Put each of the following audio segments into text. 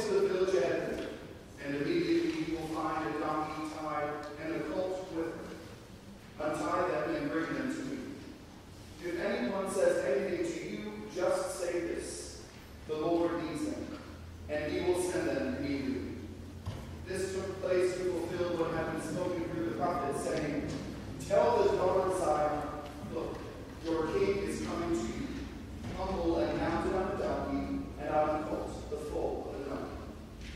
to the village ahead of him, and immediately he will find a donkey tied and a colt with her. Untie them and bring them to me. If anyone says anything to you, just say this: the Lord needs them, and he will send them immediately. This took place to fulfill what had been spoken through the prophet, saying, Tell the daughter of Zion, look, your king is coming to you, humble and mounted on a donkey, and on a colt, the foal of a donkey.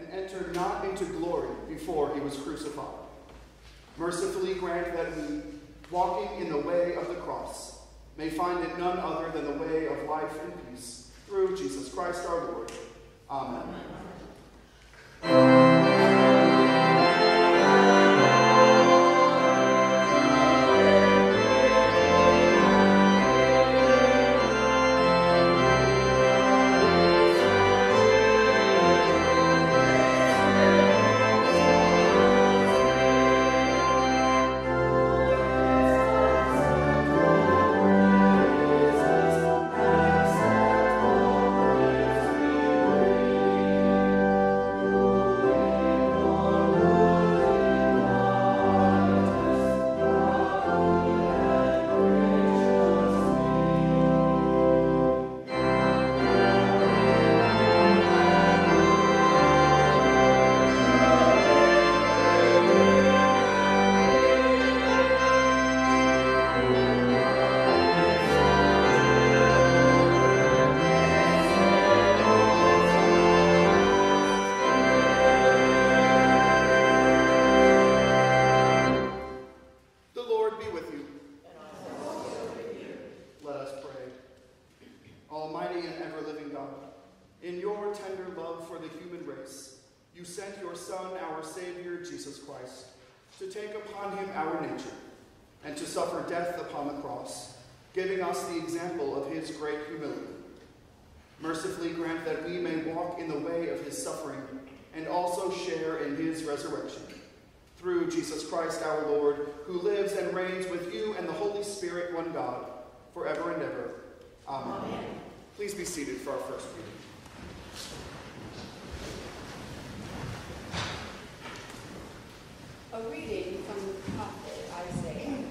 entered not into glory before he was crucified. Mercifully grant that we, walking in the way of the cross, may find it none other than the way of life and peace, through Jesus Christ our Lord. Amen. You sent your Son, our Savior, Jesus Christ, to take upon him our nature and to suffer death upon the cross, giving us the example of his great humility. Mercifully grant that we may walk in the way of his suffering and also share in his resurrection. Through Jesus Christ our Lord, who lives and reigns with you and the Holy Spirit, one God, forever and ever. Amen. Amen. Please be seated for our first reading. A reading from the prophet Isaiah.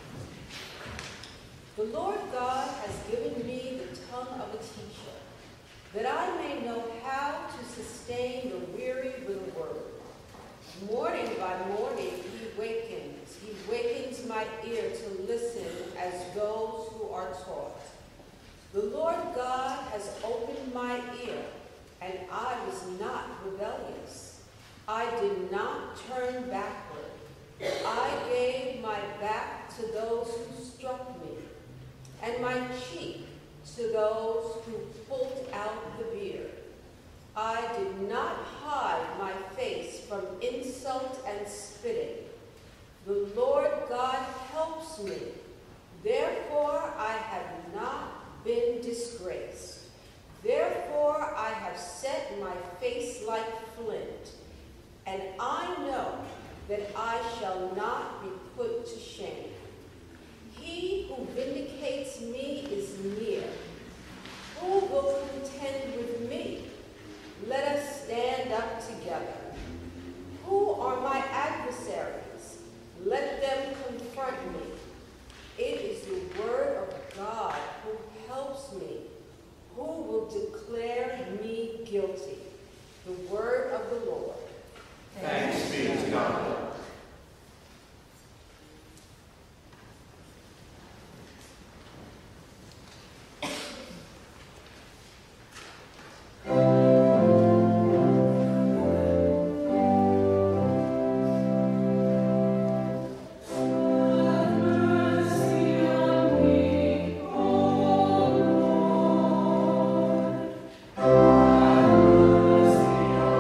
The Lord God has given me the tongue of a teacher, that I may know how to sustain the weary with a word. Morning by morning he wakens my ear to listen as those who are taught. The Lord God has opened my ear, and I was not rebellious. I did not turn backward. I gave my back to those who struck me, and my cheek to those who pulled out the beard. I did not hide my face from insult and spitting. The Lord God helps me. Therefore I have not been disgraced. Therefore I have set my face like flint, and I know that I shall not be put to shame. He who vindicates me is near. Who will contend with me? Let us stand up together. Who are my adversaries? Let them confront me. It is the word of God who helps me. Who will declare me guilty? The word of the Lord. Thanks be to God. Thank you.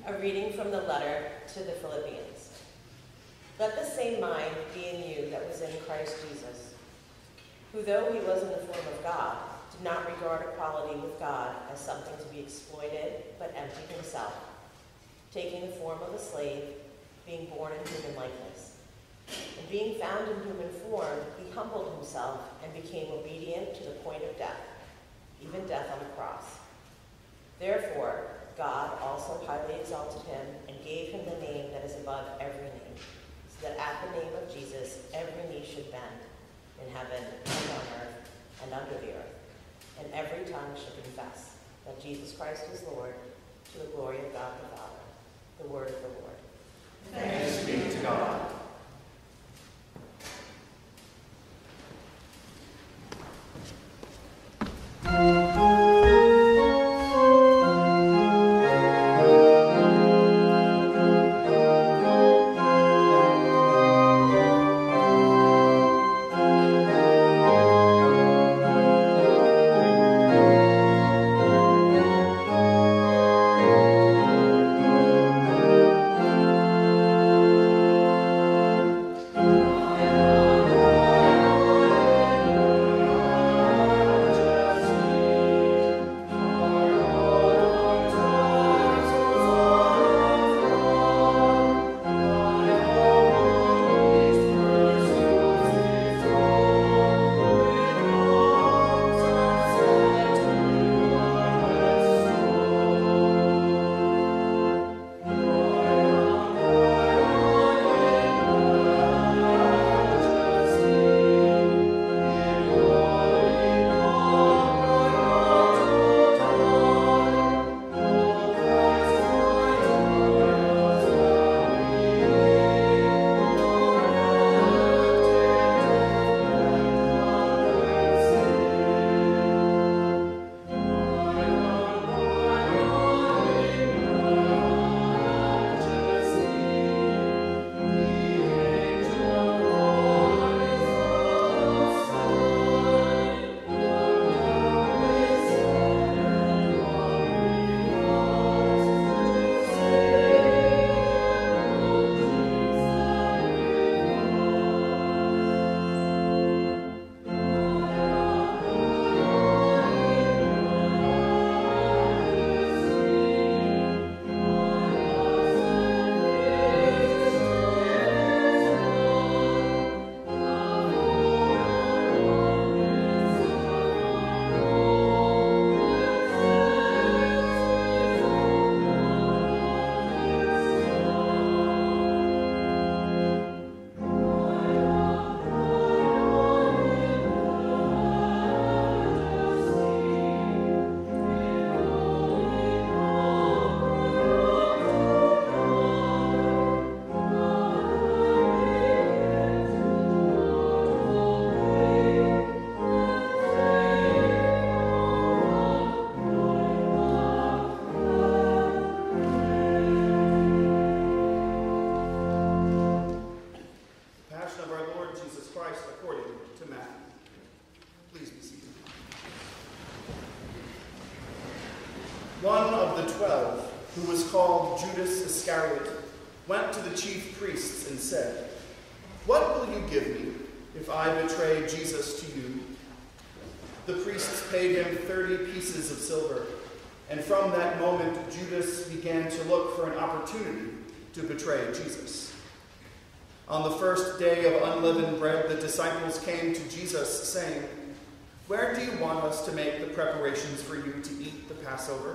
A reading from the letter to the Philippians. Let the same mind be in you that was in Christ Jesus, who though he was in the form of God, did not regard equality with God as something to be exploited, but emptied himself, taking the form of a slave, being born in human likeness. And being found in human form, he humbled himself and became obedient to the point of death, even death on the cross. Therefore, God also highly exalted him and gave him the name that is above every name, so that at the name of Jesus every knee should bend, in heaven and on earth and under the earth, and every tongue should confess that Jesus Christ is Lord, to the glory of God the Father. The word of the Lord. Thanks be to God. One of the 12, who was called Judas Iscariot, went to the chief priests and said, "What will you give me if I betray Jesus to you?" The priests paid him 30 pieces of silver, and from that moment Judas began to look for an opportunity to betray Jesus. On the first day of unleavened bread, the disciples came to Jesus, saying, "Where do you want us to make the preparations for you to eat the Passover?"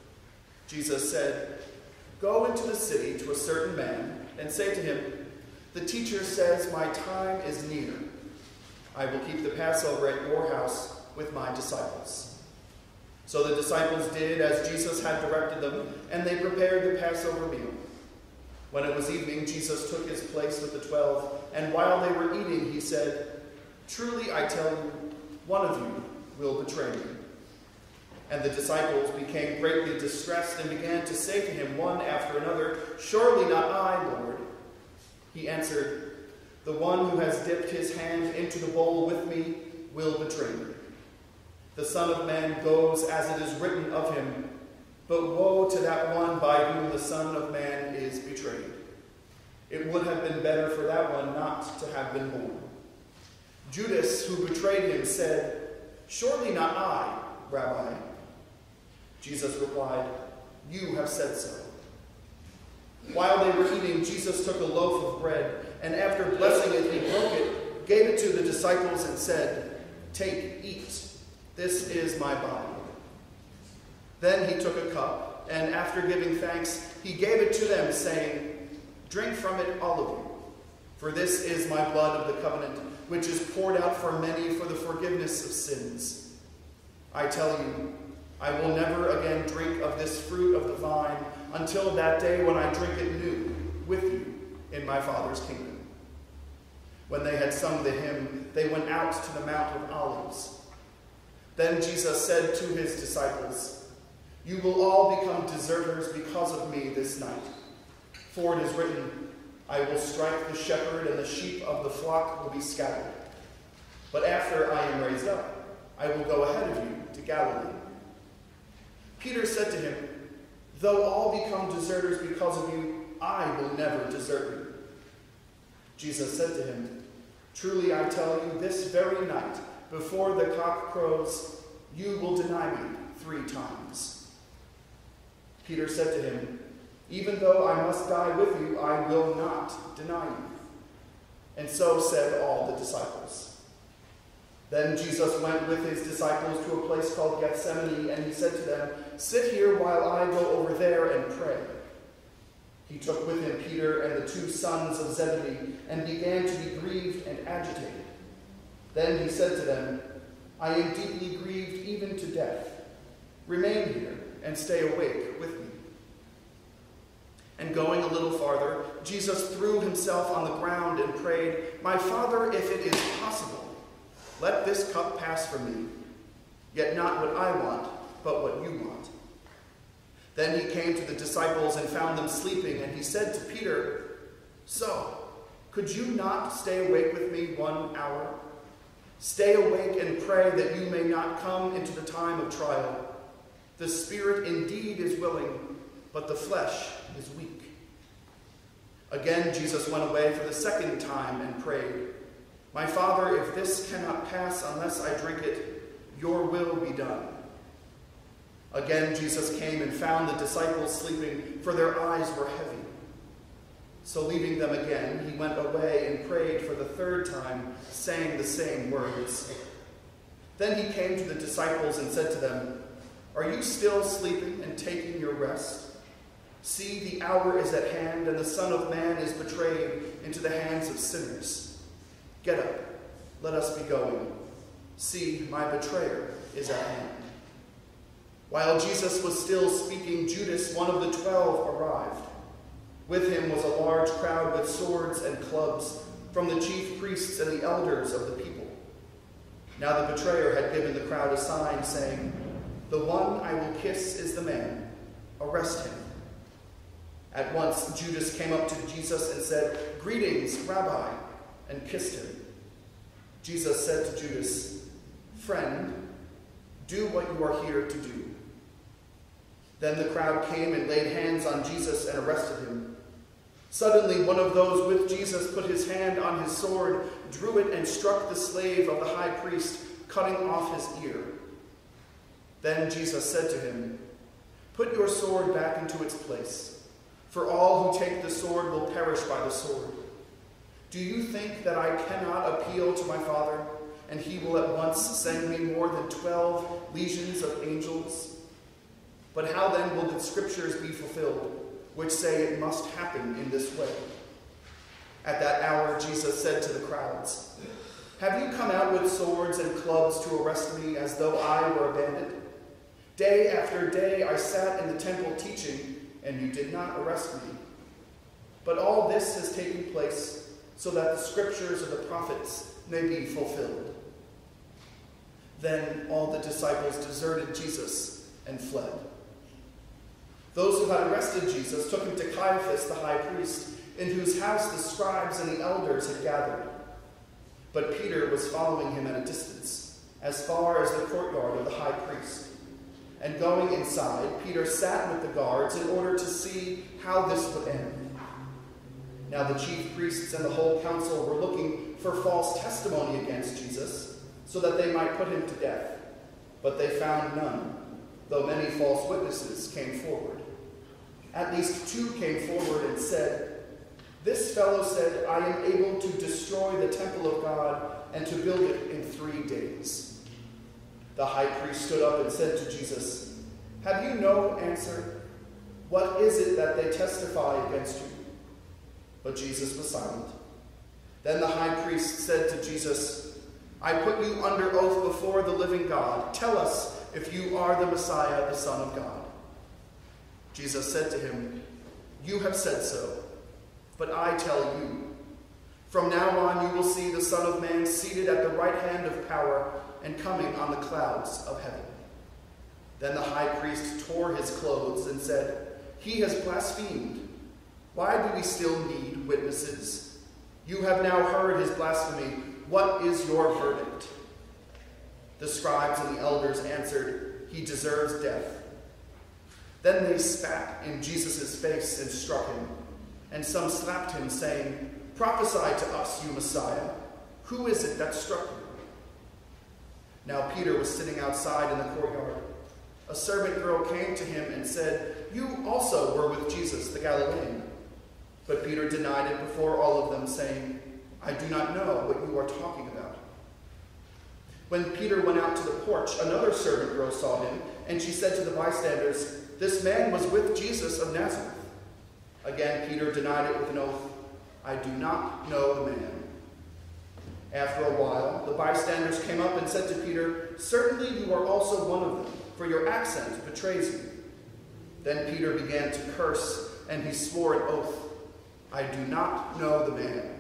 Jesus said, "Go into the city to a certain man and say to him, 'The teacher says, my time is near. I will keep the Passover at your house with my disciples.'" So the disciples did as Jesus had directed them, and they prepared the Passover meal. When it was evening, Jesus took his place with the 12, and while they were eating, he said, "Truly I tell you, one of you will betray me." And the disciples became greatly distressed and began to say to him one after another, "Surely not I, Lord." He answered, "The one who has dipped his hand into the bowl with me will betray me. The Son of Man goes as it is written of him, But woe to that one by whom the Son of Man is betrayed. It would have been better for that one not to have been born. Judas, who betrayed him, said, "Surely not I, Rabbi." Jesus replied, "You have said so." While they were eating, Jesus took a loaf of bread, and after blessing it, he broke it, gave it to the disciples, and said, "Take, eat. This is my body." Then he took a cup, and after giving thanks, he gave it to them, saying, "Drink from it, all of you, for this is my blood of the covenant, which is poured out for many for the forgiveness of sins. I tell you, I will never again drink of this fruit of the vine until that day when I drink it new with you in my Father's kingdom." When they had sung the hymn, they went out to the Mount of Olives. Then Jesus said to his disciples, "You will all become deserters because of me this night. For it is written, I will strike the shepherd, and the sheep of the flock will be scattered. But after I am raised up, I will go ahead of you to Galilee." Peter said to him, "Though all become deserters because of you, I will never desert you." Jesus said to him, "Truly I tell you, this very night, before the cock crows, you will deny me 3 times. Peter said to him, "Even though I must die with you, I will not deny you." And so said all the disciples. Then Jesus went with his disciples to a place called Gethsemane, and he said to them, "Sit here while I go over there and pray." He took with him Peter and the 2 sons of Zebedee, and began to be grieved and agitated. Then he said to them, "I am deeply grieved even to death. Remain here and stay awake with me." And going a little farther, Jesus threw himself on the ground and prayed, "My Father, if it is possible, let this cup pass from me. Yet not what I want, but what you want." Then he came to the disciples and found them sleeping, and he said to Peter, "So, could you not stay awake with me 1 hour? Stay awake and pray that you may not come into the time of trial. The spirit indeed is willing, but the flesh is weak." Again Jesus went away for the 2nd time and prayed, "My Father, if this cannot pass unless I drink it, your will be done." Again Jesus came and found the disciples sleeping, for their eyes were heavy. So leaving them again, he went away and prayed for the 3rd time, saying the same words. Then he came to the disciples and said to them, "Are you still sleeping and taking your rest? See, the hour is at hand, and the Son of Man is betrayed into the hands of sinners. Get up, let us be going. See, my betrayer is at hand." While Jesus was still speaking, Judas, one of the 12, arrived. With him was a large crowd with swords and clubs from the chief priests and the elders of the people. Now the betrayer had given the crowd a sign, saying, "The one I will kiss is the man. Arrest him." At once Judas came up to Jesus and said, "Greetings, Rabbi," and kissed him. Jesus said to Judas, "Friend, do what you are here to do." Then the crowd came and laid hands on Jesus and arrested him. Suddenly one of those with Jesus put his hand on his sword, drew it, and struck the slave of the high priest, cutting off his ear. Then Jesus said to him, "Put your sword back into its place, for all who take the sword will perish by the sword. Do you think that I cannot appeal to my Father, and he will at once send me more than 12 legions of angels? But how then will the scriptures be fulfilled, which say it must happen in this way?" At that hour Jesus said to the crowds, "Have you come out with swords and clubs to arrest me as though I were a bandit? Day after day I sat in the temple teaching, and you did not arrest me. But all this has taken place so that the scriptures of the prophets may be fulfilled." Then all the disciples deserted Jesus and fled. Those who had arrested Jesus took him to Caiaphas the high priest, in whose house the scribes and the elders had gathered. But Peter was following him at a distance, as far as the courtyard of the high priest. and going inside, Peter sat with the guards in order to see how this would end. Now the chief priests and the whole council were looking for false testimony against Jesus, so that they might put him to death. But they found none, though many false witnesses came forward. At least 2 came forward and said, "This fellow said, I am able to destroy the temple of God and to build it in 3 days." The high priest stood up and said to Jesus, "Have you no answer? What is it that they testify against you?" But Jesus was silent. Then the high priest said to Jesus, "I put you under oath before the living God. Tell us if you are the Messiah, the Son of God." Jesus said to him, "You have said so, but I tell you, from now on you will see the Son of Man seated at the right hand of power and coming on the clouds of heaven." Then the high priest tore his clothes and said, "He has blasphemed. Why do we still need witnesses? You have now heard his blasphemy. What is your verdict?" The scribes and the elders answered, "He deserves death." Then they spat in Jesus' face and struck him, and some slapped him, saying, "Prophesy to us, you Messiah. Who is it that struck you?" Now Peter was sitting outside in the courtyard. A servant girl came to him and said, "You also were with Jesus the Galilean." But Peter denied it before all of them, saying, "I do not know what you are talking about." When Peter went out to the porch, another servant girl saw him, and she said to the bystanders, "This man was with Jesus of Nazareth." Again Peter denied it with an oath, "I do not know the man." After a while, the bystanders came up and said to Peter, "Certainly you are also one of them, for your accent betrays you." Then Peter began to curse, and he swore an oath, "I do not know the man."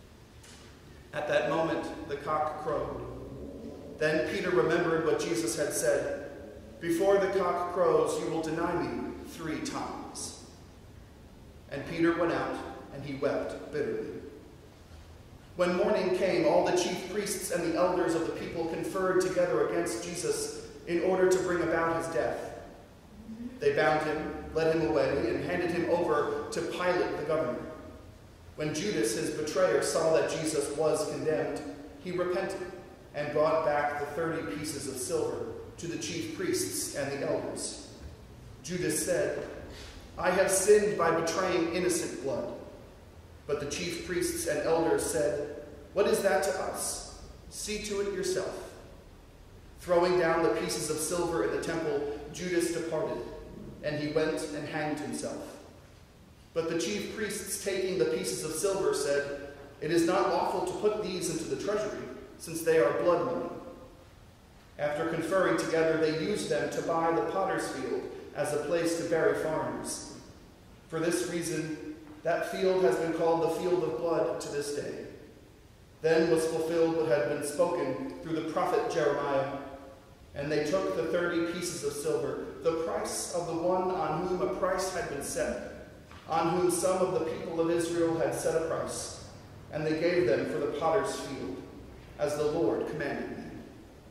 At that moment, the cock crowed. Then Peter remembered what Jesus had said, "Before the cock crows, you will deny me 3 times." And Peter went out, and he wept bitterly. When morning came, all the chief priests and the elders of the people conferred together against Jesus in order to bring about his death. They bound him, led him away, and handed him over to Pilate the governor. When Judas, his betrayer, saw that Jesus was condemned, he repented and brought back the 30 pieces of silver to the chief priests and the elders. Judas said, "I have sinned by betraying innocent blood." But the chief priests and elders said, "What is that to us? See to it yourself." Throwing down the pieces of silver in the temple, Judas departed, and he went and hanged himself. But the chief priests, taking the pieces of silver, said, "It is not lawful to put these into the treasury, since they are blood money." After conferring together, they used them to buy the potter's field as a place to bury foreigners. For this reason, that field has been called the field of blood to this day. Then was fulfilled what had been spoken through the prophet Jeremiah. And they took the 30 pieces of silver, the price of the one on whom a price had been set, on whom some of the people of Israel had set a price, and they gave them for the potter's field, as the Lord commanded them.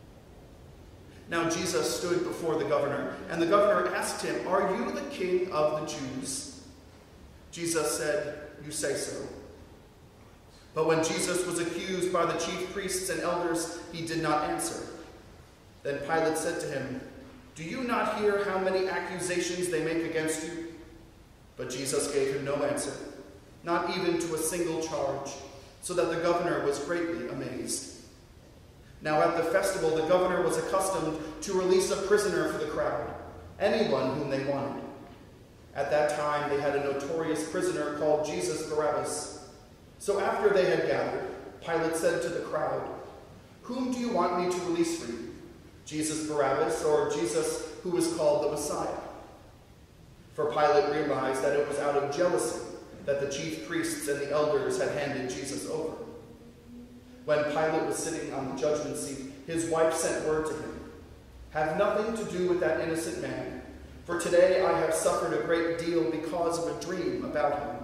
Now Jesus stood before the governor, and the governor asked him, "Are you the king of the Jews?" Jesus said, "You say so." But when Jesus was accused by the chief priests and elders, he did not answer. Then Pilate said to him, "Do you not hear how many accusations they make against you?" But Jesus gave him no answer, not even to a single charge, so that the governor was greatly amazed. Now at the festival, the governor was accustomed to release a prisoner for the crowd, anyone whom they wanted. At that time, they had a notorious prisoner called Jesus Barabbas. So after they had gathered, Pilate said to the crowd, "Whom do you want me to release for you, Jesus Barabbas or Jesus who is called the Messiah?" For Pilate realized that it was out of jealousy that the chief priests and the elders had handed Jesus over. When Pilate was sitting on the judgment seat, his wife sent word to him, "Have nothing to do with that innocent man, for today I have suffered a great deal because of a dream about him."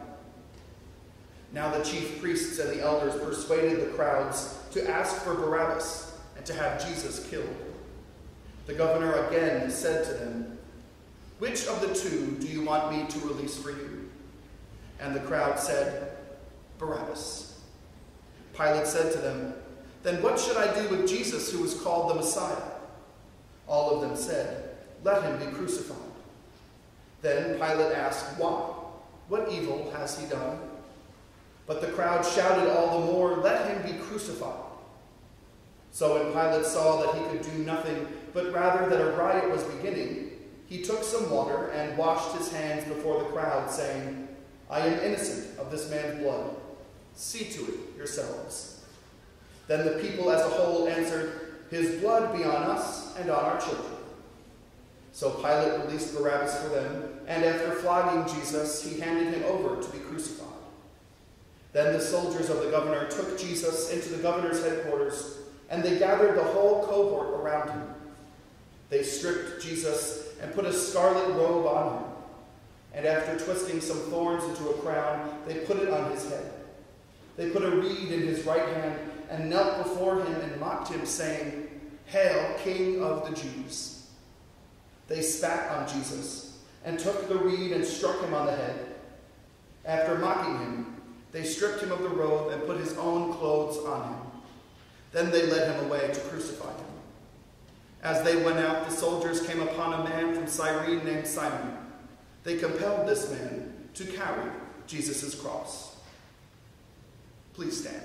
Now the chief priests and the elders persuaded the crowds to ask for Barabbas and to have Jesus killed. The governor again said to them, "Which of the two do you want me to release for you?" And the crowd said, "Barabbas." Pilate said to them, "Then what should I do with Jesus, who is called the Messiah?" All of them said, "Let him be crucified." Then Pilate asked, "Why? What evil has he done?" But the crowd shouted all the more, "Let him be crucified." So when Pilate saw that he could do nothing, but rather that a riot was beginning, he took some water and washed his hands before the crowd, saying, "I am innocent of this man's blood. See to it yourselves." Then the people as a whole answered, "His blood be on us and on our children." So Pilate released Barabbas for them, and after flogging Jesus, he handed him over to be crucified. Then the soldiers of the governor took Jesus into the governor's headquarters, and they gathered the whole cohort around him. They stripped Jesus and put a scarlet robe on him, and after twisting some thorns into a crown, they put it on his head. They put a reed in his right hand and knelt before him and mocked him, saying, "Hail, King of the Jews!" They spat on Jesus and took the reed and struck him on the head. After mocking him, they stripped him of the robe and put his own clothes on him. Then they led him away to crucify him. As they went out, the soldiers came upon a man from Cyrene named Simon. They compelled this man to carry Jesus' cross. Please stand.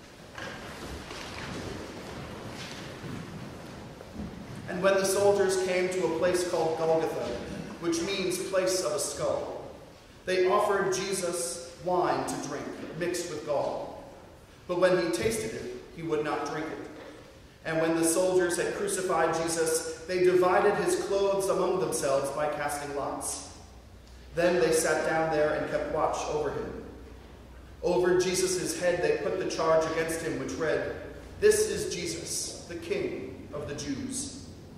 And when the soldiers came to a place called Golgotha, which means place of a skull, they offered Jesus wine to drink, mixed with gall. But when he tasted it, he would not drink it. And when the soldiers had crucified Jesus, they divided his clothes among themselves by casting lots. Then they sat down there and kept watch over him. Over Jesus' head they put the charge against him, which read, "This is Jesus, the King of the Jews."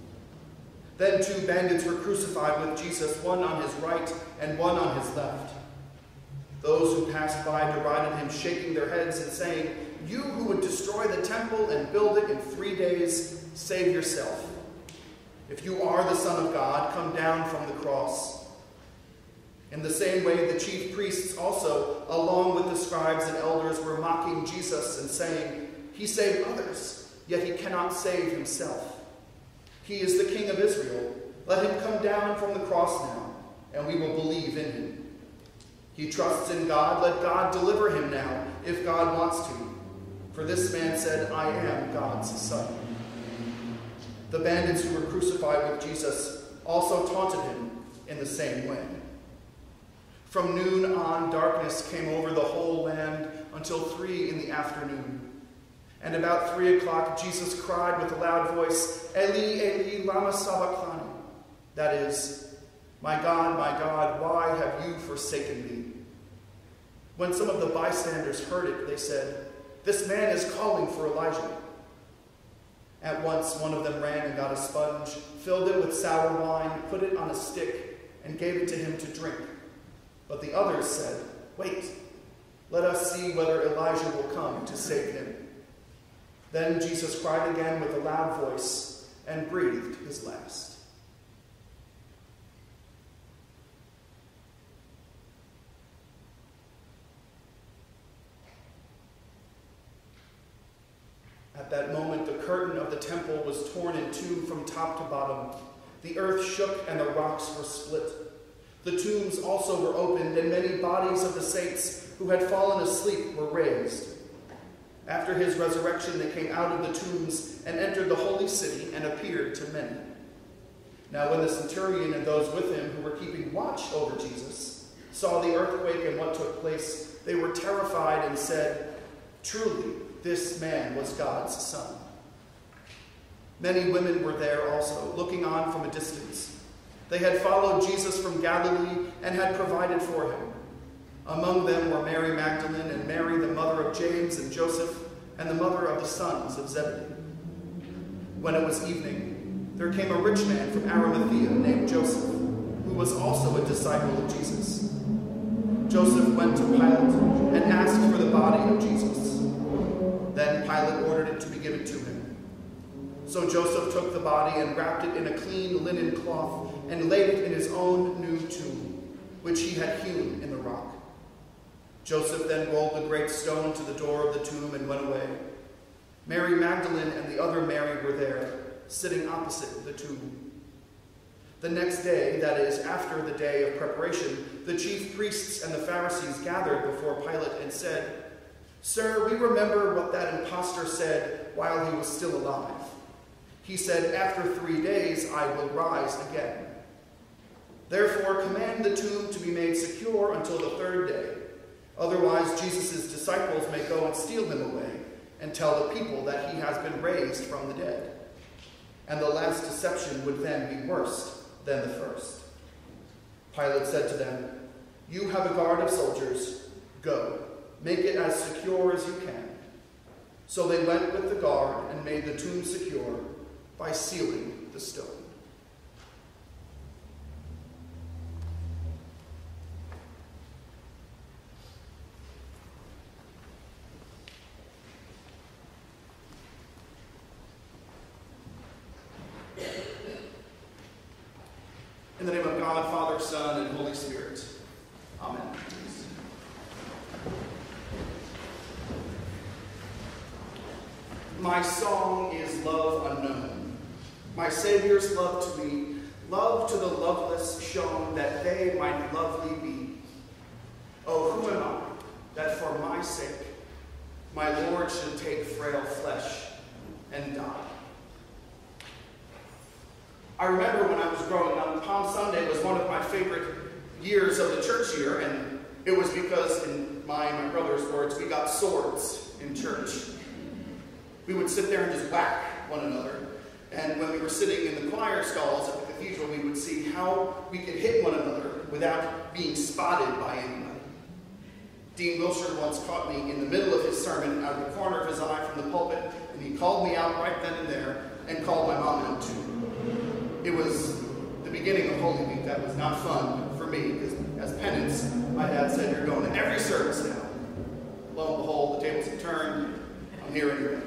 Then 2 bandits were crucified with Jesus, one on his right and one on his left. Those who passed by derided him, shaking their heads and saying, "You who would destroy the temple and build it in 3 days, save yourself. If you are the Son of God, come down from the cross." In the same way, the chief priests also, along with the scribes and elders, were mocking Jesus and saying, "He saved others, yet he cannot save himself. He is the King of Israel. Let him come down from the cross now, and we will believe in him. He trusts in God. Let God deliver him now, if God wants to. For this man said, 'I am God's son.'" The bandits who were crucified with Jesus also taunted him in the same way. From noon on, darkness came over the whole land until 3 in the afternoon. And about 3 o'clock, Jesus cried with a loud voice, "Eli, Eli, lama sabachthani?" That is, my God, why have you forsaken me?" When some of the bystanders heard it, they said, "This man is calling for Elijah." At once one of them ran and got a sponge, filled it with sour wine, put it on a stick, and gave it to him to drink. But the others said, "Wait, let us see whether Elijah will come to save him." Then Jesus cried again with a loud voice and breathed his last. At that moment, the curtain of the temple was torn in two from top to bottom. The earth shook and the rocks were split. The tombs also were opened, and many bodies of the saints who had fallen asleep were raised. After his resurrection, they came out of the tombs and entered the holy city and appeared to many. Now when the centurion and those with him who were keeping watch over Jesus saw the earthquake and what took place, they were terrified and said, "Truly, this man was God's son." Many women were there also, looking on from a distance. They had followed Jesus from Galilee and had provided for him. Among them were Mary Magdalene and Mary, the mother of James and Joseph, and the mother of the sons of Zebedee. When it was evening, there came a rich man from Arimathea named Joseph, who was also a disciple of Jesus. Joseph went to Pilate and asked for the body of Jesus. Then Pilate ordered it to be given to him. So Joseph took the body and wrapped it in a clean linen cloth and laid it in his own new tomb, which he had hewn in the rock. Joseph then rolled the great stone to the door of the tomb and went away. Mary Magdalene and the other Mary were there, sitting opposite the tomb. The next day, that is, after the day of preparation, the chief priests and the Pharisees gathered before Pilate and said, "Sir, we remember what that impostor said while he was still alive. He said, 'After 3 days I will rise again.' Therefore, command the tomb to be made secure until the 3rd day. Otherwise, Jesus' disciples may go and steal him away and tell the people that he has been raised from the dead. And the last deception would then be worse than the first." Pilate said to them, "You have a guard of soldiers. Go, make it as secure as you can." So they went with the guard and made the tomb secure by sealing the stone. In the name of God, Father, Son, and Holy Spirit. Amen. My song is love unknown. My Savior's love to me, love to the loveless shown, that they might lovely be. Oh, who am I, that for my sake my Lord should take frail flesh and die? I remember when I was growing up, Palm Sunday was one of my favorite years of the church year, and it was because, in my and my brother's words, we got swords in church. We would sit there and just whack one another, and when we were sitting in the choir stalls at the cathedral, we would see how we could hit one another without being spotted by anybody. Dean Wilshire once caught me in the middle of his sermon out of the corner of his eye from the pulpit, and he called me out right then and there and called my mom out too. It was the beginning of Holy Week. That was not fun for me, because as penance, my dad said, "You're going to every service now." Lo and behold, the tables have turned. I'm here anyway.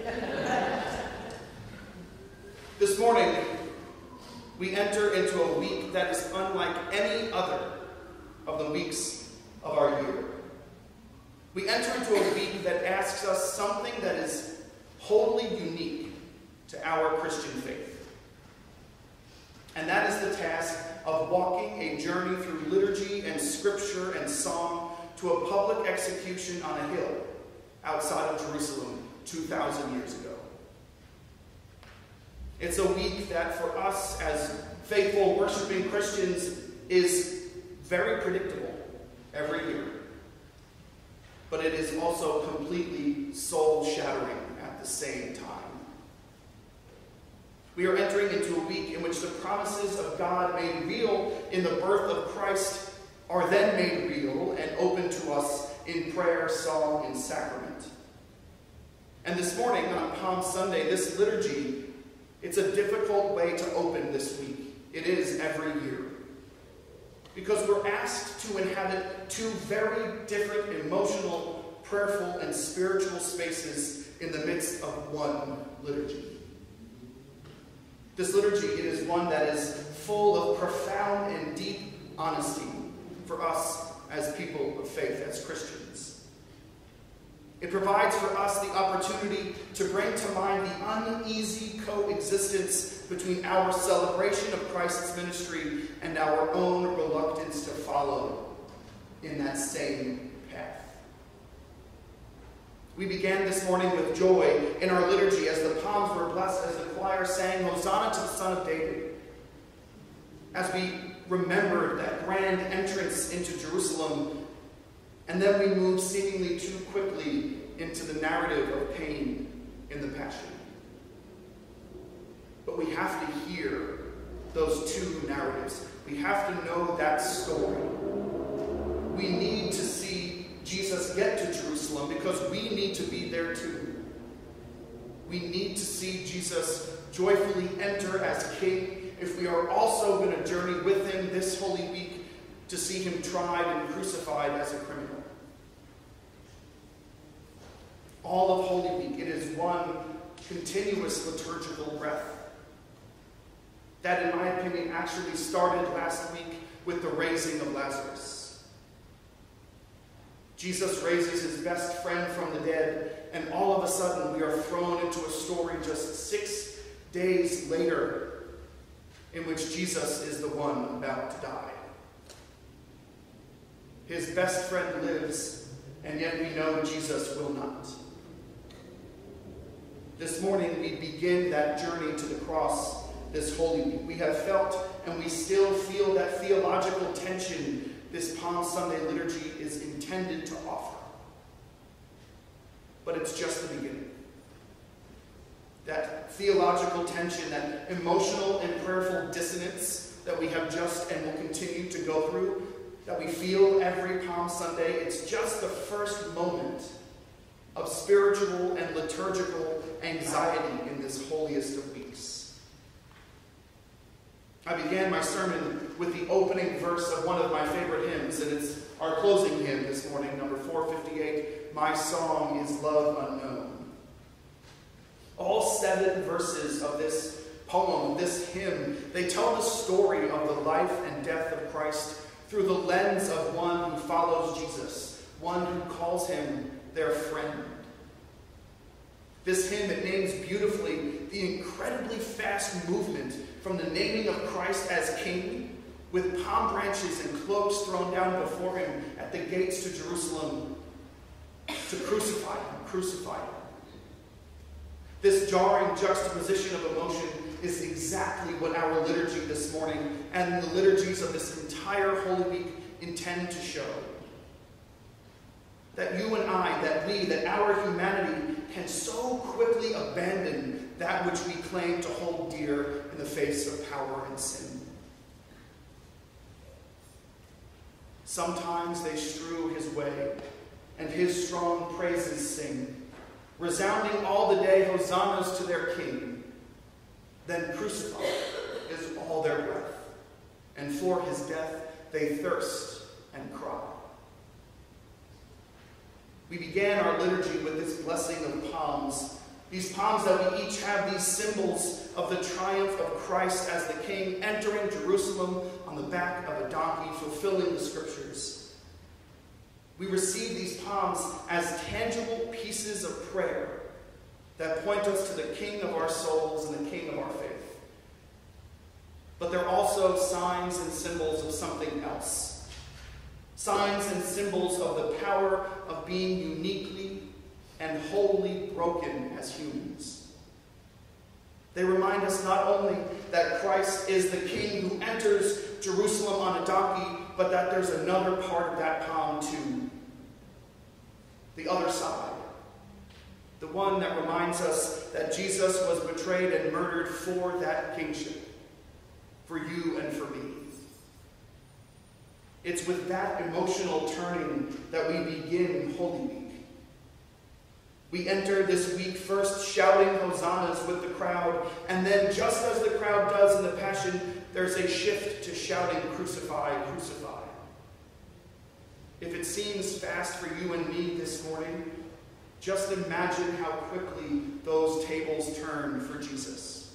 This morning, we enter into a week that is unlike any other of the weeks of our year. We enter into a week that asks us something that is wholly unique to our Christian faith. And that is the task of walking a journey through liturgy and scripture and song to a public execution on a hill outside of Jerusalem 2,000 years ago. It's a week that for us as faithful worshiping Christians is very predictable every year. But it is also completely soul-shattering at the same time. We are entering into a week in which the promises of God made real in the birth of Christ are then made real and open to us in prayer, song, and sacrament. And this morning on Palm Sunday, this liturgy, it's a difficult way to open this week. It is every year. Because we're asked to inhabit two very different emotional, prayerful, and spiritual spaces in the midst of one liturgy. This liturgy, it is one that is full of profound and deep honesty for us as people of faith, as Christians. It provides for us the opportunity to bring to mind the uneasy coexistence between our celebration of Christ's ministry and our own reluctance to follow in that same path. We began this morning with joy in our liturgy as the palms were blessed, as the choir sang, "Hosanna to the Son of David." As we remembered that grand entrance into Jerusalem, and then we moved seemingly too quickly into the narrative of pain in the Passion. But we have to hear those two narratives. We have to know that story. We need to see Jesus get to Jerusalem because we need to be there too. We need to see Jesus joyfully enter as King if we are also going to journey with him this Holy Week to see him tried and crucified as a criminal. All of Holy Week, it is one continuous liturgical breath. That, in my opinion, actually started last week with the raising of Lazarus. Jesus raises his best friend from the dead, and all of a sudden we are thrown into a story just 6 days later in which Jesus is the one about to die. His best friend lives, and yet we know Jesus will not. This morning we begin that journey to the cross this Holy Week. We have felt and we still feel that theological tension this Palm Sunday liturgy is intended to offer. But it's just the beginning. That theological tension, that emotional and prayerful dissonance that we have just and will continue to go through, that we feel every Palm Sunday, it's just the first moment of spiritual and liturgical anxiety in this holiest of weeks. I began my sermon with the opening verse of one of my favorite hymns, and it's our closing hymn this morning, number 458, My Song is Love Unknown. All 7 verses of this poem, this hymn, they tell the story of the life and death of Christ through the lens of one who follows Jesus, one who calls him their friend. This hymn, it names beautifully the incredibly fast movement from the naming of Christ as King, with palm branches and cloaks thrown down before him at the gates to Jerusalem, to crucify him, crucify him. This jarring juxtaposition of emotion is exactly what our liturgy this morning and the liturgies of this entire Holy Week intend to show. That you and I, that our humanity can so quickly abandon that which we claim to hold dear in the face of power and sin. Sometimes they strew his way, and his strong praises sing, resounding all the day hosannas to their King. Then crucified is all their breath, and for his death they thirst and cry. We began our liturgy with this blessing of palms. These palms that we each have, these symbols of the triumph of Christ as the King, entering Jerusalem on the back of a donkey, fulfilling the Scriptures. We receive these palms as tangible pieces of prayer that point us to the King of our souls and the King of our faith. But they're also signs and symbols of something else. Signs and symbols of the power of being uniquely and wholly broken as humans. They remind us not only that Christ is the King who enters Jerusalem on a donkey, but that there's another part of that palm too. The other side. The one that reminds us that Jesus was betrayed and murdered for that kingship. For you and for me. It's with that emotional turning that we begin Holy Week. We enter this week first shouting hosannas with the crowd, and then just as the crowd does in the Passion, there's a shift to shouting crucify, crucify. If it seems fast for you and me this morning, just imagine how quickly those tables turn for Jesus.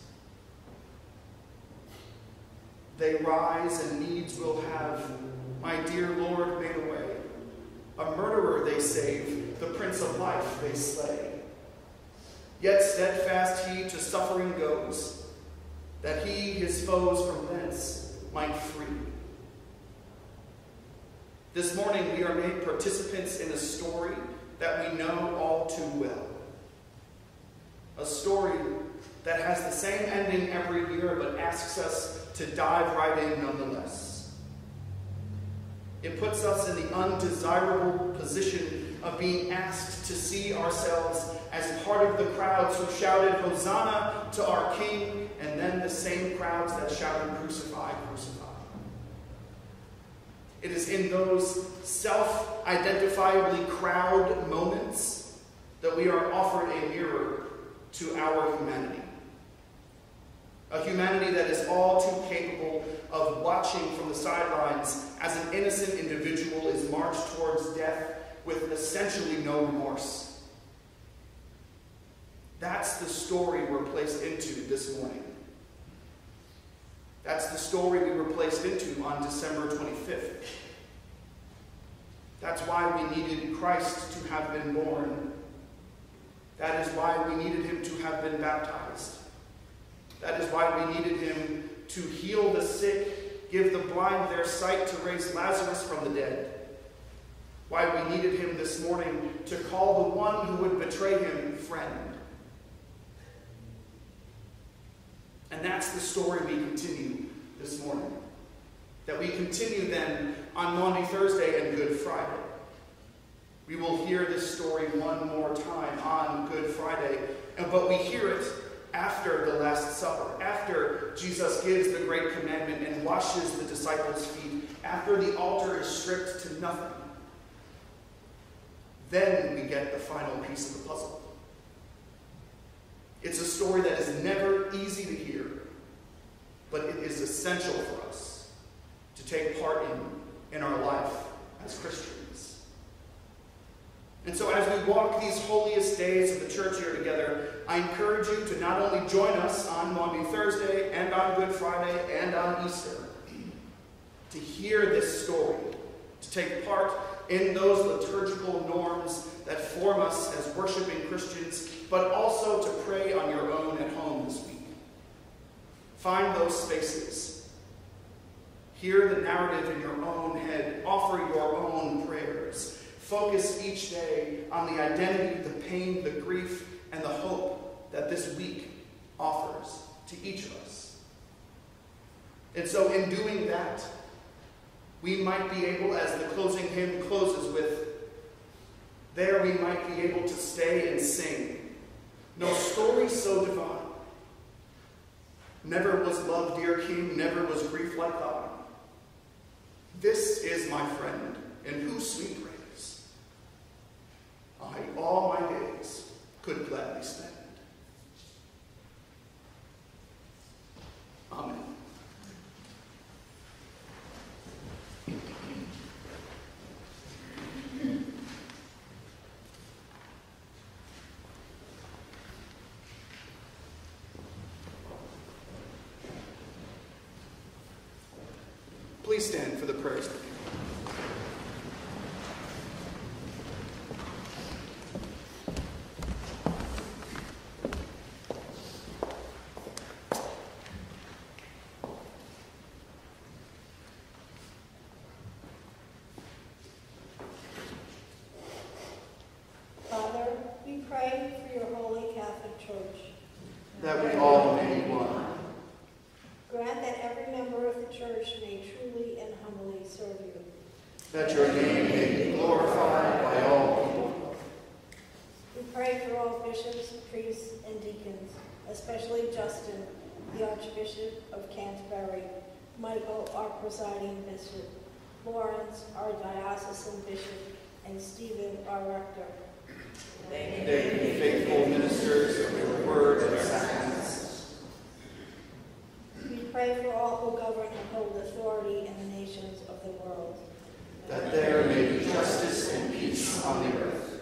They rise and needs will have, my dear Lord made a way. A murderer they save, the Prince of Life they slay. Yet steadfast he to suffering goes, that he his foes from thence might free. This morning we are made participants in a story that we know all too well. A story that has the same ending every year but asks us to dive right in nonetheless. It puts us in the undesirable position of being asked to see ourselves as part of the crowds who shouted Hosanna to our King, and then the same crowds that shouted Crucify, Crucify. It is in those self-identifiably crowd moments that we are offered a mirror to our humanity. A humanity that is all too capable of watching from the sidelines as an innocent individual is marched towards death with essentially no remorse. That's the story we're placed into this morning. That's the story we were placed into on December 25th. That's why we needed Christ to have been born. That is why we needed him to have been baptized. That is why we needed him to heal the sick, give the blind their sight, to raise Lazarus from the dead. Why we needed him this morning to call the one who would betray him friend. And that's the story we continue this morning. That we continue then on Maundy Thursday and Good Friday. We will hear this story one more time on Good Friday, but we hear it after the Last Supper, after Jesus gives the great commandment and washes the disciples' feet, after the altar is stripped to nothing. Then we get the final piece of the puzzle. It's a story that is never easy to hear, but it is essential for us to take part in our life as Christians. And so as we walk these holiest days of the church here together, I encourage you to not only join us on Maundy Thursday and on Good Friday and on Easter, to hear this story, to take part in those liturgical norms that form us as worshiping Christians, but also to pray on your own at home this week. Find those spaces. Hear the narrative in your own head. Offer your own prayers. Focus each day on the identity, the pain, the grief, and the hope that this week offers to each of us. And so in doing that, we might be able, as the closing hymn closes with, there we might be able to stay and sing. No story so divine. Never was love, dear King, never was grief like thine. This is my friend, in whose sweet praise I all my days could gladly spend. Amen. Please stand for the prayers. Father, we pray for your holy Catholic Church, That we all may be one. grant that every member of the church may truly and humbly serve you. That your name may be glorified by all people. We pray for all bishops, priests, and deacons, especially Justin, the Archbishop of Canterbury, Michael, our presiding bishop, Lawrence, our diocesan bishop, and Stephen, our rector. They be faithful ministers of your word and sacraments. We pray for all who govern and hold authority in the nations of the world. That there may be justice and peace on the earth.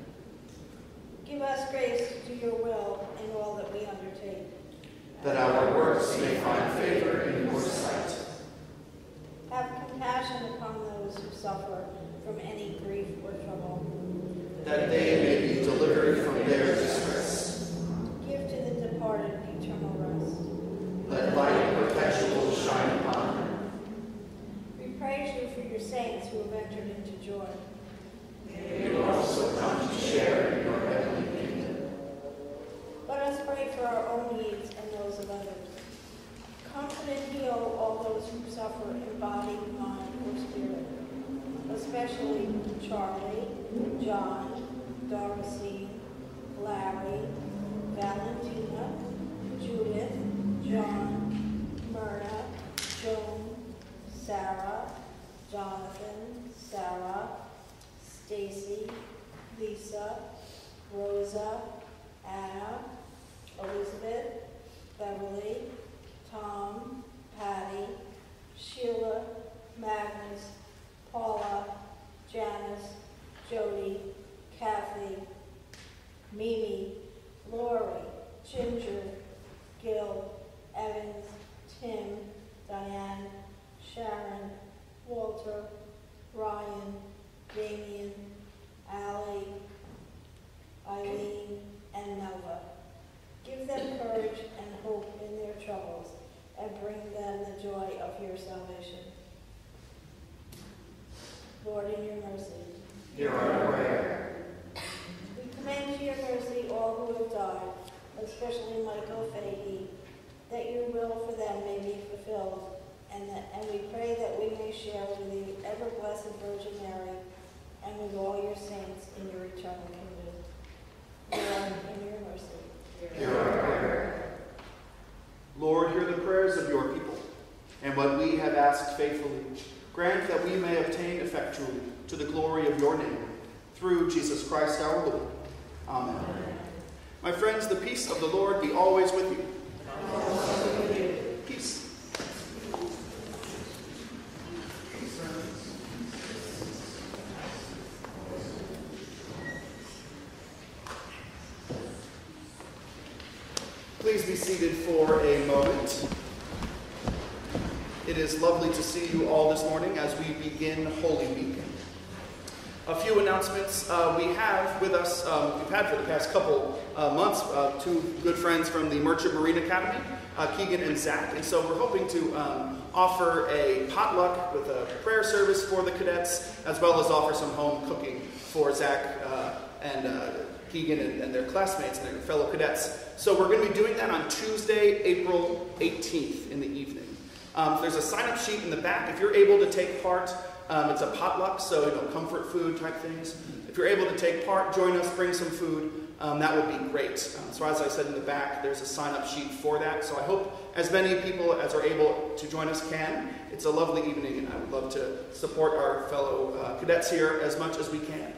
Give us grace to do your will in all that we undertake. That our works may find favor in your sight. Have compassion upon those who suffer from any grief or trouble. That they may be delivered from their distress. Give to the departed eternal rest. Let light perpetual shine upon them. We praise you for your saints who have entered into joy. May you also come to share in your heavenly kingdom. Let us pray for our own needs and those of others. Comfort and heal all those who suffer in body, mind, or spirit, especially Charlie, John, Dorothy, Larry, Valentina, Judith, John, Myrna, Joan, Sarah, Jonathan, Sarah, Stacy, Lisa, Rosa, Anna, Elizabeth, Beverly, Tom, Patty, Sheila, Magnus, Paula, Janice, Jody, Kathy, Mimi, Lori, Walter, Ryan, Damien, Allie, Eileen, and Nova. Give them courage and hope in their troubles, and bring them the joy of your salvation. Lord, in your mercy, Hear our prayer. we commend to your mercy all who have died, especially Michael Fahey, that your will for them may be fulfilled, and we pray that we may share with the ever-blessed Virgin Mary and with all your saints in your eternal kingdom. Lord, in your mercy. Hear our prayer. Lord, hear the prayers of your people, and what we have asked faithfully, grant that we may obtain effectually to the glory of your name, through Jesus Christ our Lord. Amen. My friends, the peace of the Lord be always with you. Peace. Please be seated for a moment. It is lovely to see you all this morning as we begin Holy Week. A few announcements. We have with us, we've had for the past couple months, two good friends from the Merchant Marine Academy, Keegan and Zach. And so we're hoping to offer a potluck with a prayer service for the cadets, as well as offer some home cooking for Zach and Keegan and their classmates and their fellow cadets. So we're going to be doing that on Tuesday, April 18th in the evening. There's a sign-up sheet in the back. If you're able to take part, it's a potluck, so comfort food type things. If you're able to take part, join us, bring some food. That would be great. So as I said in the back, there's a sign-up sheet for that. So I hope as many people as are able to join us can. It's a lovely evening, and I would love to support our fellow cadets here as much as we can.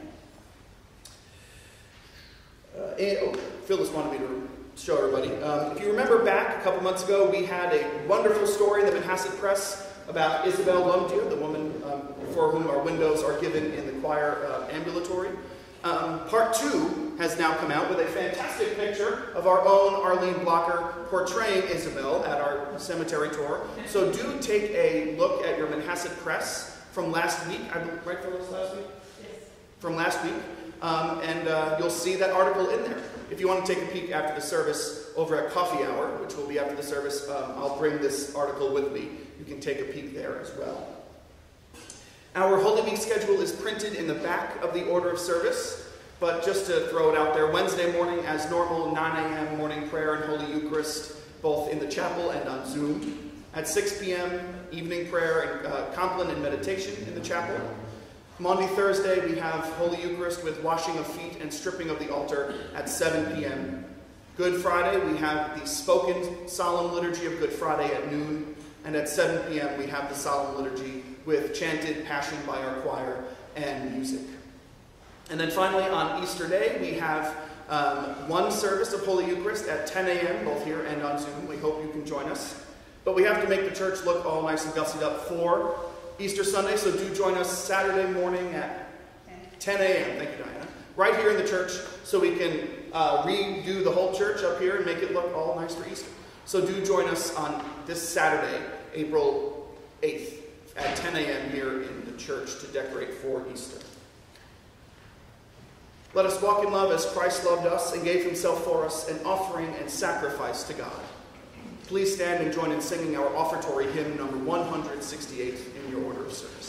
Phyllis wanted me to show everybody. If you remember back a couple months ago, we had a wonderful story in the Manhasset Press about Isabel Lumdier, the woman for whom our windows are given in the choir ambulatory. Part 2 has now come out with a fantastic picture of our own Arlene Blocker portraying Isabel at our cemetery tour. So do take a look at your Manhasset Press from last week. Right, Phyllis, last week? Yes. From last week. And you'll see that article in there. If you want to take a peek after the service over at Coffee Hour, which will be after the service, I'll bring this article with me. You can take a peek there as well. Our Holy Week schedule is printed in the back of the order of service, but just to throw it out there, Wednesday morning as normal, 9 a.m. morning prayer and Holy Eucharist, both in the chapel and on Zoom. At 6 p.m., evening prayer and compline and meditation in the chapel. Maundy Thursday, we have Holy Eucharist with washing of feet and stripping of the altar at 7 p.m. Good Friday, we have the spoken solemn liturgy of Good Friday at noon. And at 7 p.m., we have the solemn liturgy with chanted Passion by our choir and music. And then finally, on Easter Day, we have one service of Holy Eucharist at 10 a.m., both here and on Zoom. We hope you can join us. But we have to make the church look all nice and gussied up for Easter Sunday, so do join us Saturday morning at 10 a.m. Thank you, Diana. Right here in the church, so we can redo the whole church up here and make it look all nice for Easter. So do join us on this Saturday, April 8th, at 10 a.m. here in the church to decorate for Easter. Let us walk in love as Christ loved us and gave himself for us, an offering and sacrifice to God. Please stand and join in singing our offertory hymn number 168 in your order of service.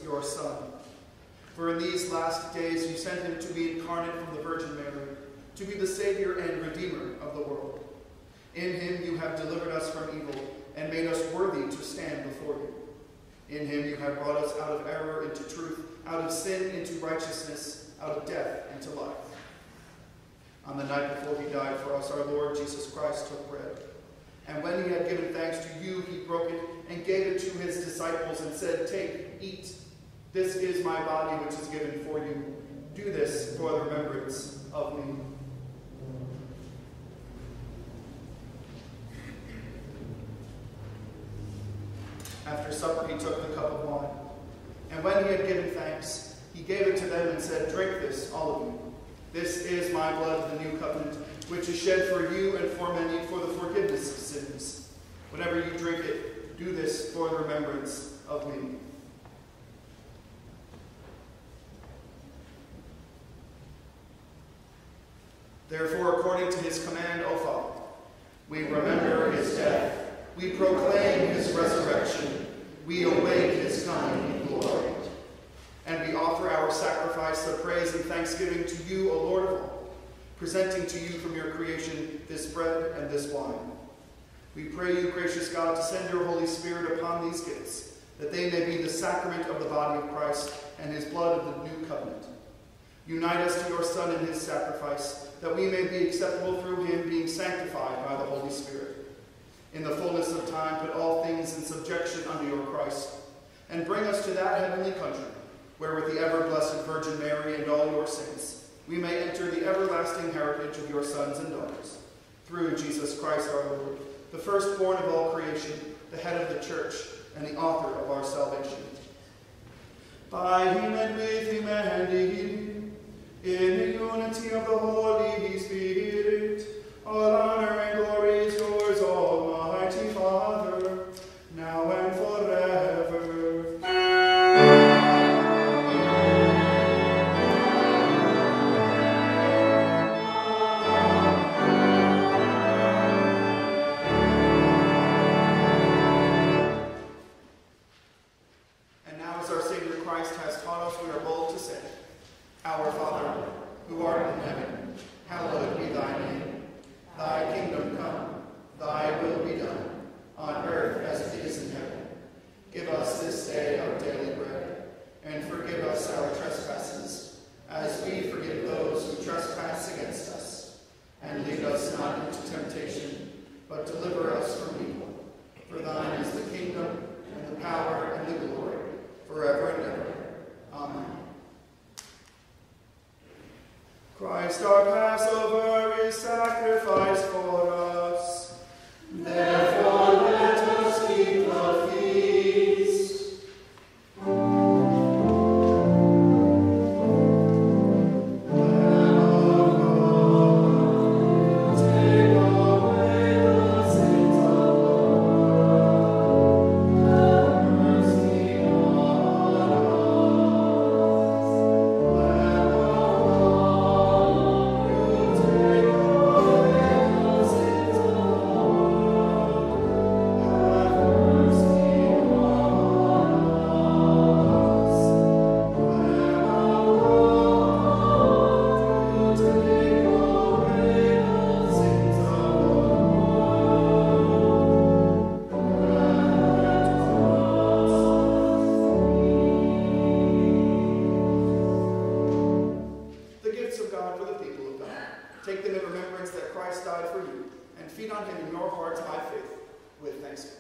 your Son. For in these last days you sent him to be incarnate from the Virgin Mary, to be the Savior and Redeemer of the world. In him you have delivered us from evil and made us worthy to stand before you. In him you have brought us out of error into truth, out of sin into righteousness, out of death into life. On the night before he died for us, our Lord Jesus Christ took bread. And when he had given thanks to you, he broke it and gave it to his disciples and said, "Take, eat. This is my body which is given for you. Do this for the remembrance of me." After supper, he took the cup of wine. And when he had given thanks, he gave it to them and said, "Drink this, all of you. This is my blood of the new covenant, which is shed for you and for many for the forgiveness of sins. Whenever you drink it, do this for the remembrance of me." Therefore, according to his command, O Father, we remember his death, we proclaim his resurrection, we await his coming in glory. And we offer our sacrifice of praise and thanksgiving to you, O Lord of all, presenting to you from your creation this bread and this wine. We pray you, gracious God, to send your Holy Spirit upon these gifts, that they may be the sacrament of the body of Christ and his blood of the new covenant. Unite us to your Son in his sacrifice, that we may be acceptable through him, being sanctified by the Holy Spirit. In the fullness of time, put all things in subjection under your Christ, and bring us to that heavenly country, where with the ever-blessed Virgin Mary and all your saints, we may enter the everlasting heritage of your sons and daughters. Through Jesus Christ our Lord, the firstborn of all creation, the head of the church, and the author of our salvation. By him and with him and in him, in the unity of the Holy Spirit, all honor and glory is yours, Almighty Father, now and forever. And now, as our Savior Christ has taught us, we are bold to say, Our Father, who art in heaven, hallowed be thy name. Thy kingdom come, thy will be done, on earth as it is in heaven. Give us this day our daily bread, and forgive us our trespasses, as we forgive those who trespass against us. And lead us not into temptation, but deliver us from evil. For thine is the kingdom, and the power, and the glory, forever and ever. Amen. Christ our Passover is sacrificed for us. Therefore let us keep the feast. Take them in remembrance that Christ died for you, and feed on him in your hearts by faith, with thanksgiving.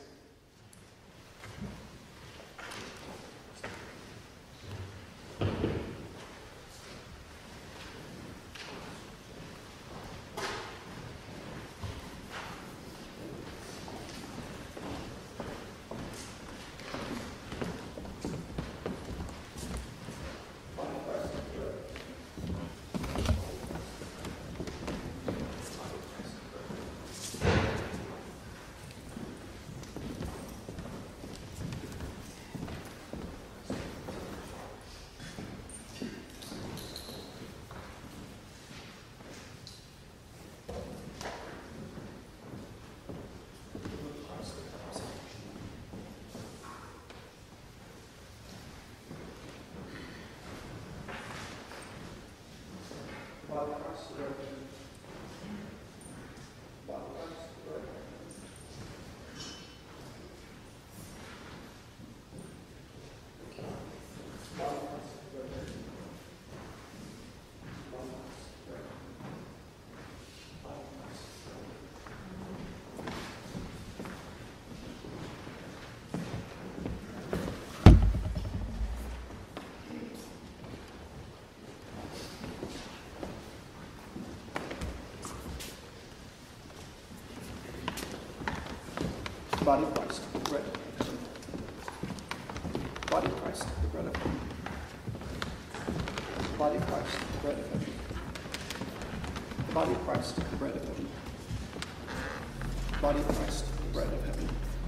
The body of Christ, the bread of heaven. The body of Christ, the bread of heaven. The body of Christ, the bread of heaven. The body of Christ, the bread of heaven. The body of Christ, the bread of heaven.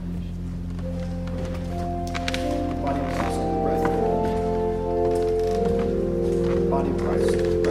The body of Christ, the bread of heaven. The body of Christ, the bread of heaven.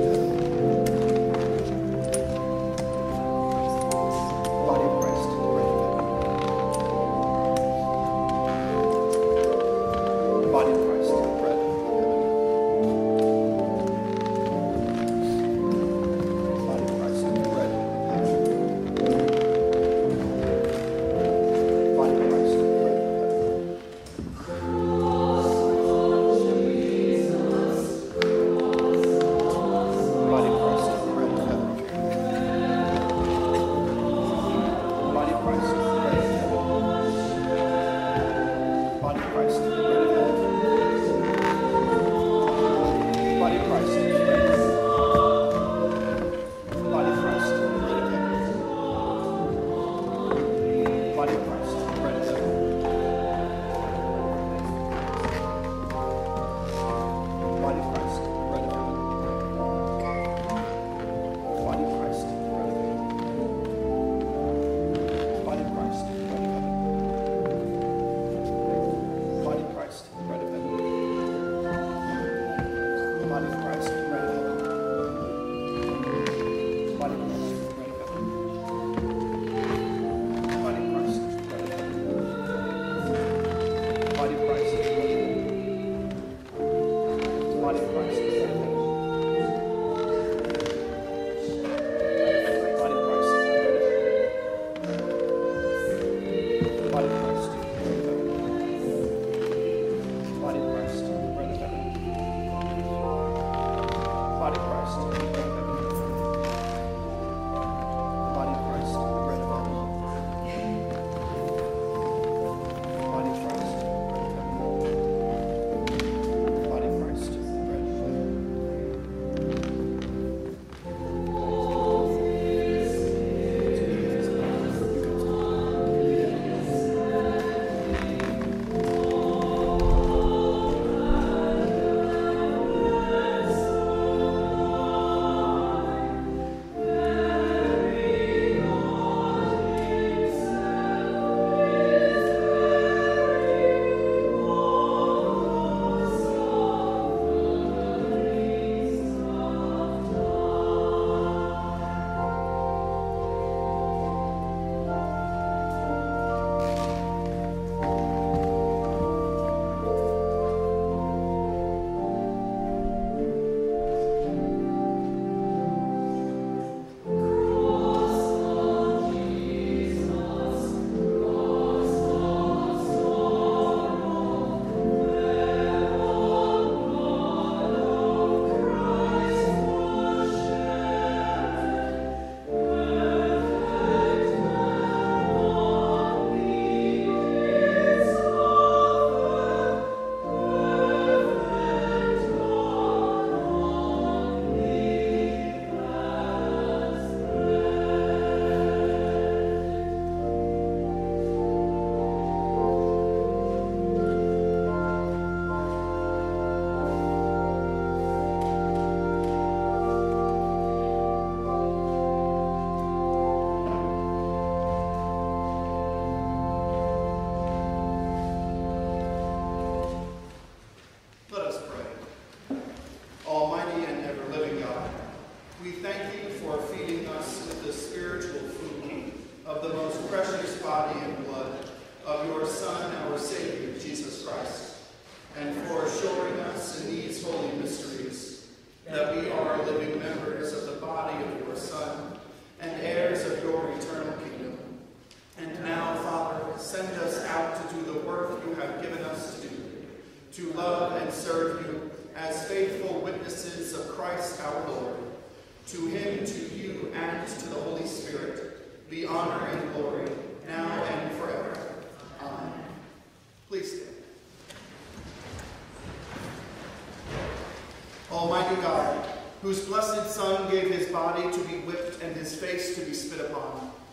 Almighty God, whose blessed Son gave his body to be whipped and his face to be spit upon,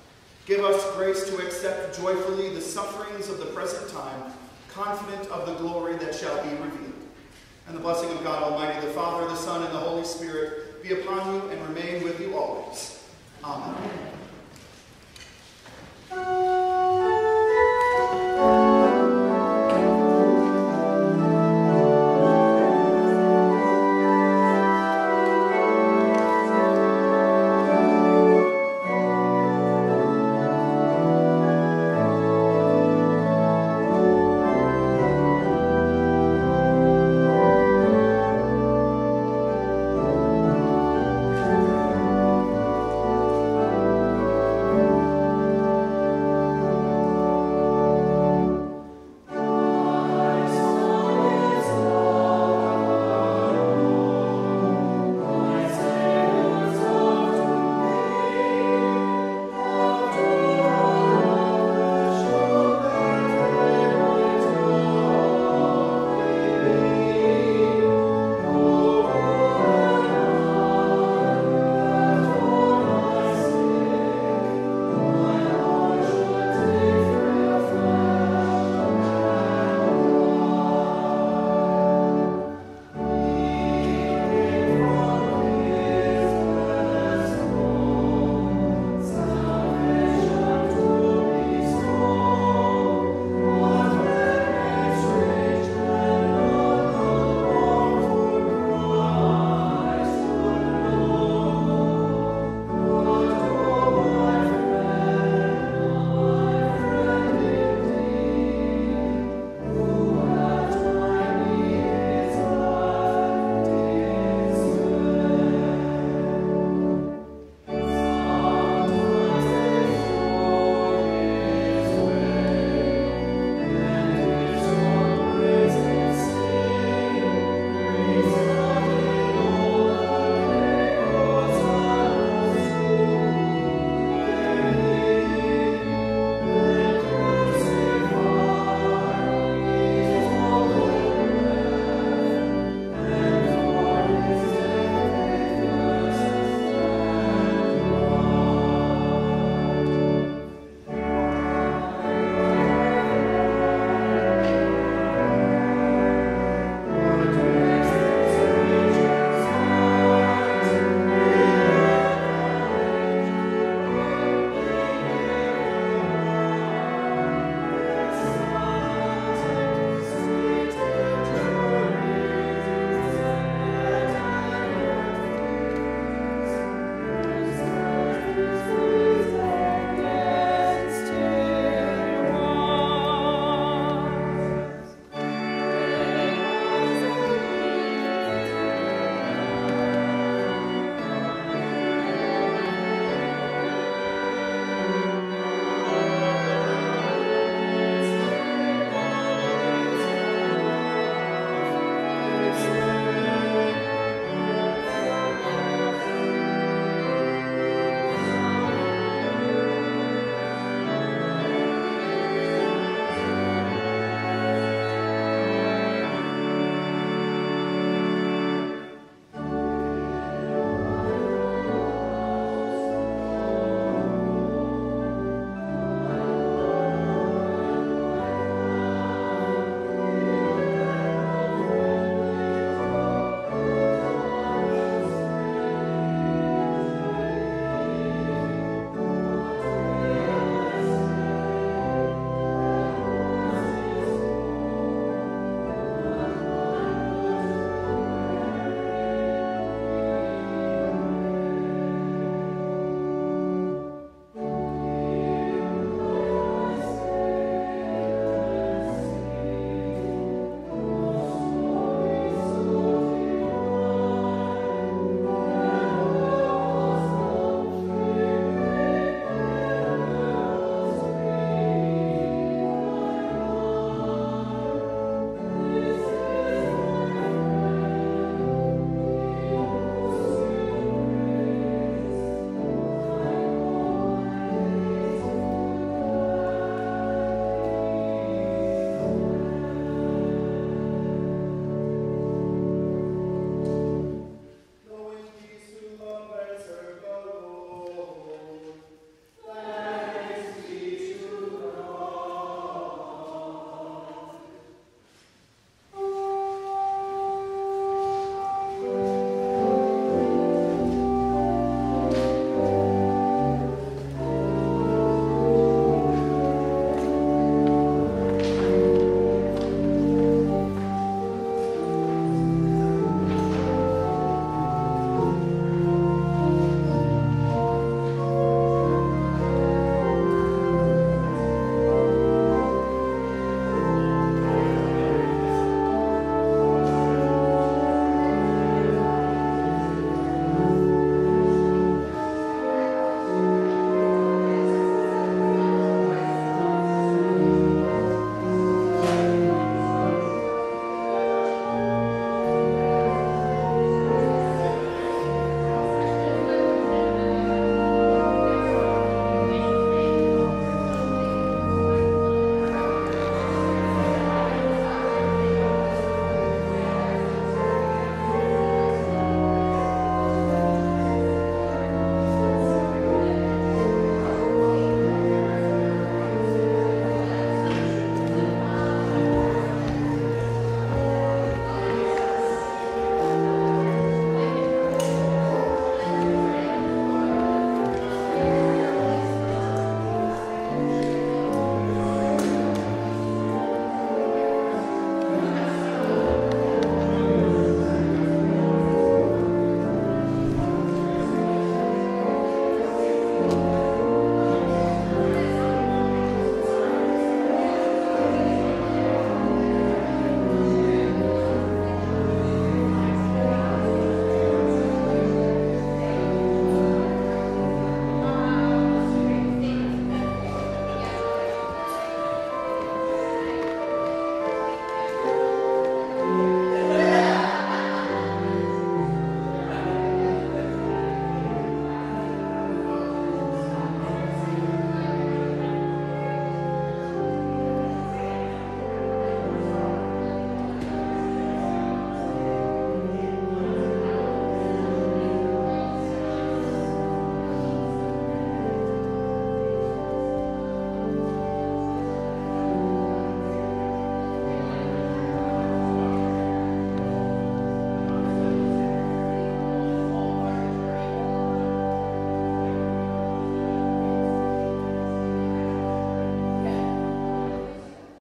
Give us grace to accept joyfully the sufferings of the present time, confident of the glory that shall be revealed. And the blessing of God Almighty, the Father, the Son, and the Holy Spirit be upon you and remain with you always. Amen.